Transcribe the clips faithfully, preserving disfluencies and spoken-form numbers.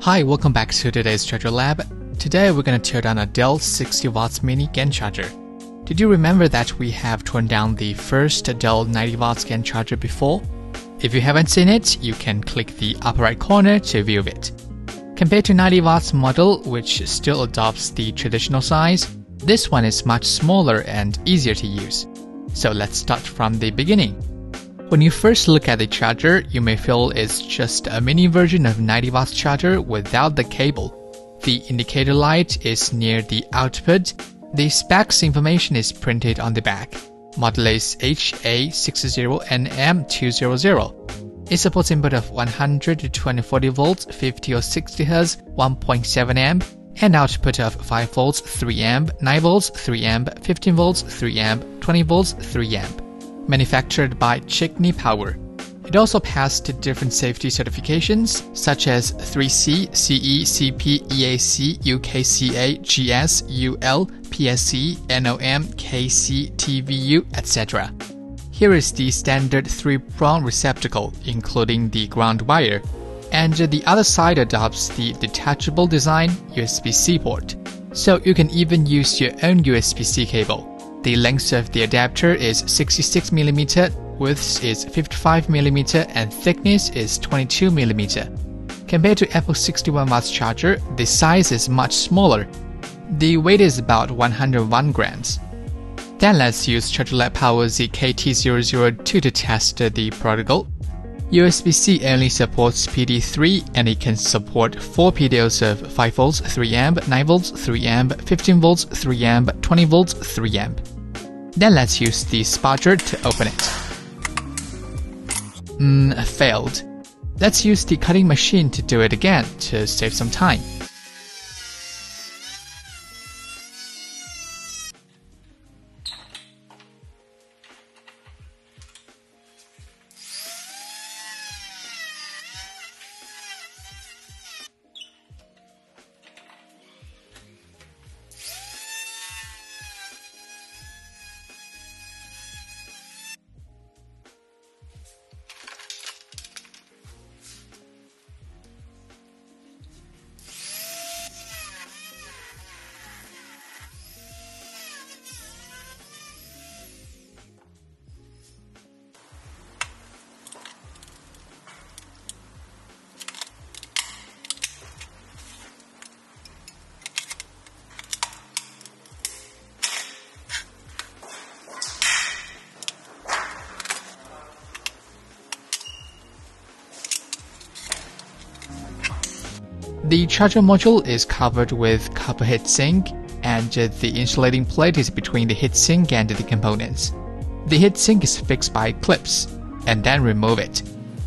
Hi, welcome back to today's ChargerLAB. Today we're going to tear down a Dell sixty watts mini GaN charger. Did you remember that we have torn down the first Dell ninety watts GaN charger before? If you haven't seen it, you can click the upper right corner to view it. Compared to ninety watts model, which still adopts the traditional size, this one is much smaller and easier to use. So let's start from the beginning. When you first look at the charger, you may feel it's just a mini version of ninety watts charger without the cable. The indicator light is near the output. The specs information is printed on the back. Model is H A sixty N M two hundred. It supports input of one hundred to two hundred forty volts, fifty or sixty hertz, one point seven amp, and output of five volts, three amp, nine volts, three amp, fifteen volts, three amp, twenty volts, three amp. Manufactured by Chickney Power. It also passed different safety certifications such as three C, C E, C P, E A C, U K C A, G S, U L, P S C, N O M, K C, T V U, et cetera. Here is the standard three-prong receptacle, including the ground wire, and the other side adopts the detachable design U S B C port, so you can even use your own U S B C cable. The length of the adapter is sixty-six millimeters, width is fifty-five millimeters, and thickness is twenty-two millimeters. Compared to Apple's sixty-one watts charger, the size is much smaller. The weight is about one hundred one grams. Then let's use ChargerLAB Power Z K T zero zero two to test the protocol. U S B C only supports P D three, and it can support four P D Os of five volts, three amp, nine volts, three amp, fifteen volts, three amp, twenty volts, three amp. Then let's use the sparger to open it. Hmm, failed. Let's use the cutting machine to do it again to save some time. The charger module is covered with copper heatsink, and the insulating plate is between the heatsink and the components. The heatsink is fixed by clips, and then remove it.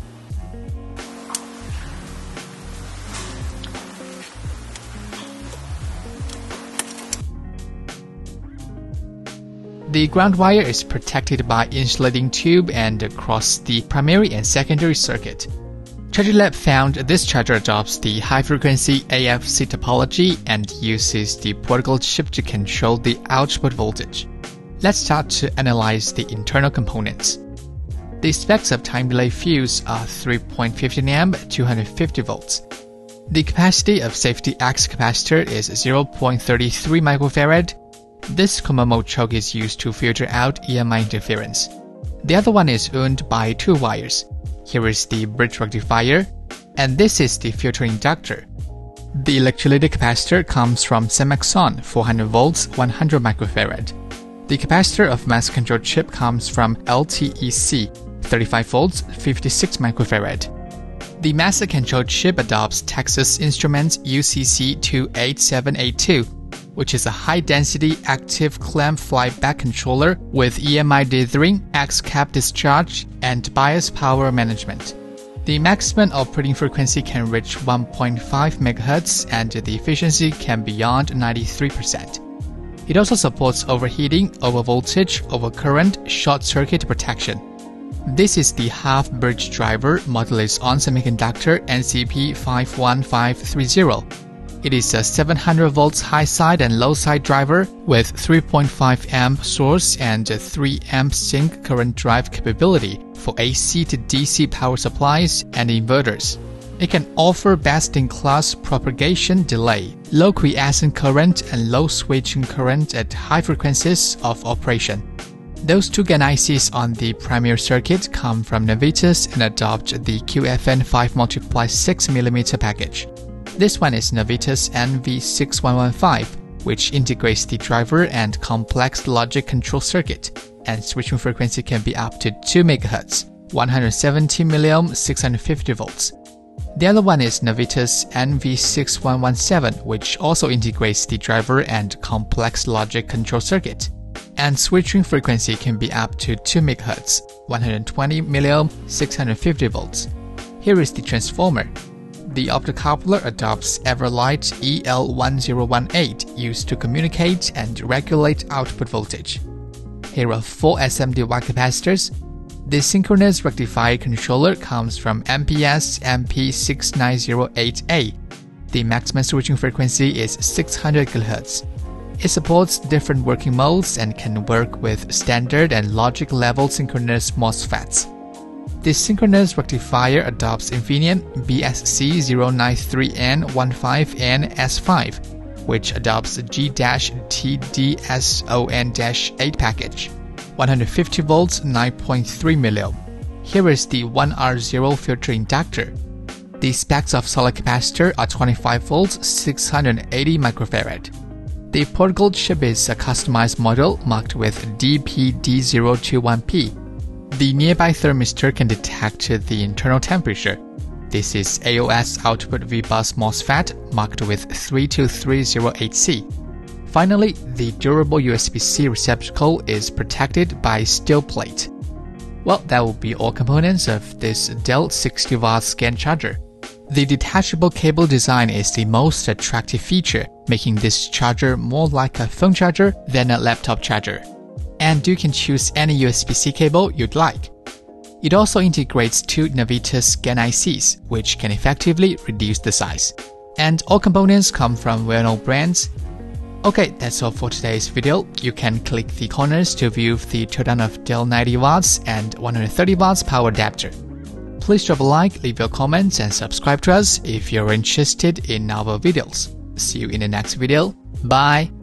The ground wire is protected by insulating tube and across the primary and secondary circuit. ChargerLAB found this charger adopts the high-frequency A F C topology and uses the protocol chip to control the output voltage. Let's start to analyze the internal components. The specs of time delay fuse are three point one five amp, two hundred fifty volts. The capacity of safety X capacitor is zero point three three microfarad. This common mode choke is used to filter out E M I interference. The other one is owned by two wires. Here is the bridge rectifier, and this is the filter inductor. The electrolytic capacitor comes from SAMXON, four hundred volts, one hundred microfarad. The capacitor of mass control chip comes from L T E C, thirty-five volts, fifty-six microfarad. The master control chip adopts Texas Instruments U C C two eight seven eight two, which is a high-density active clamp flyback controller with E M I dithering, X-cap discharge, and bias power management. The maximum operating frequency can reach one point five megahertz, and the efficiency can be beyond ninety-three percent. It also supports overheating, overvoltage, overcurrent, short-circuit protection. This is the half-bridge driver. Model is on Semiconductor N C P five one five three zero. It is a seven hundred volts high side and low side driver with three point five amp source and three amp sync current drive capability for A C to D C power supplies and inverters. It can offer best-in-class propagation delay, low quiescent current, and low switching current at high frequencies of operation. Those two GaN I Cs on the primary circuit come from Navitas and adopt the Q F N five multiply six millimeter package. This one is Navitas N V six one one five, which integrates the driver and complex logic control circuit, and switching frequency can be up to two megahertz, one hundred seventy milliohm, six hundred fifty volts. The other one is Navitas N V six one one seven, which also integrates the driver and complex logic control circuit, and switching frequency can be up to two megahertz, one hundred twenty milliohm, six hundred fifty volts. Here is the transformer. The optocoupler adopts EverLight E L one zero one eight used to communicate and regulate output voltage. Here are four S M D Y capacitors. The Synchronous Rectifier controller comes from M P S M P six nine zero eight A. The maximum switching frequency is six hundred kilohertz. It supports different working modes and can work with standard and logic level synchronous MOSFETs. The Synchronous Rectifier adopts Infineon B S C zero nine three N fifteen N S five, which adopts the G T D S O N eight package, one hundred fifty volts, nine point three milliohm. Here is the one R zero filter inductor. The specs of solid capacitor are twenty-five volts, six hundred eighty microfarad. The portable chip is a customized model marked with D P D zero two one P. The nearby thermistor can detect the internal temperature. This is A O S output V-bus MOSFET marked with three two three zero eight C. Finally, the durable U S B C receptacle is protected by steel plate. Well, that will be all components of this Dell sixty watt GaN charger. The detachable cable design is the most attractive feature, making this charger more like a phone charger than a laptop charger. And you can choose any U S B C cable you'd like. It also integrates two Navitas GaN I Cs, which can effectively reduce the size. And all components come from well-known brands. Okay, that's all for today's video. You can click the corners to view the teardown of Dell ninety watts and one hundred thirty watts power adapter. Please drop a like, leave your comments, and subscribe to us if you're interested in our videos. See you in the next video. Bye!